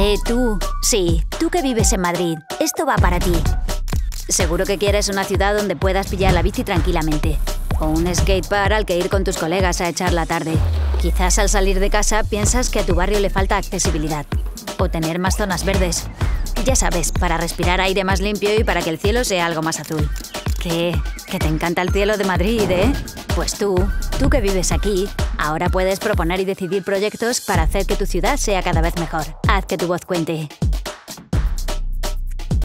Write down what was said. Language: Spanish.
Tú. Sí, tú que vives en Madrid. Esto va para ti. Seguro que quieres una ciudad donde puedas pillar la bici tranquilamente. O un skatepark al que ir con tus colegas a echar la tarde. Quizás al salir de casa piensas que a tu barrio le falta accesibilidad. O tener más zonas verdes. Ya sabes, para respirar aire más limpio y para que el cielo sea algo más azul. ¿Qué? ¿Que te encanta el cielo de Madrid, eh? Pues tú que vives aquí, ahora puedes proponer y decidir proyectos para hacer que tu ciudad sea cada vez mejor. Haz que tu voz cuente.